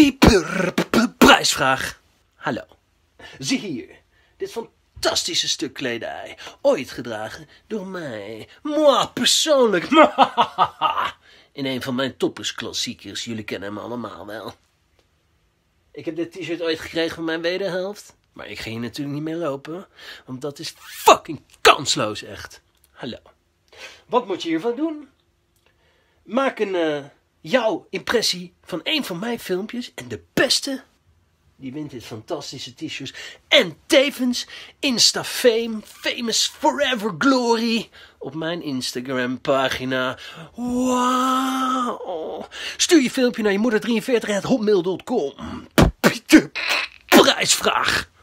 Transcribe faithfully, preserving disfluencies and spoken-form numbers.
Pieper prijsvraag. Hallo. Zie hier. Dit fantastische stuk kledij. Ooit gedragen door mij. Moi persoonlijk. In een van mijn toppersklassiekers. Jullie kennen hem allemaal wel. Ik heb dit t-shirt ooit gekregen van mijn wederhelft. Maar ik ga hier natuurlijk niet mee lopen. Want dat is fucking kansloos echt. Hallo. Wat moet je hiervan doen? Maak een uh, jouw impressie van een van mijn filmpjes. En de beste, die wint dit fantastische t-shirt. En tevens Insta-fame, famous forever glory. Op mijn Instagram pagina. Wauw. Stuur je filmpje naar je moeder drieënveertig at hotmail dot com. Prijsvraag.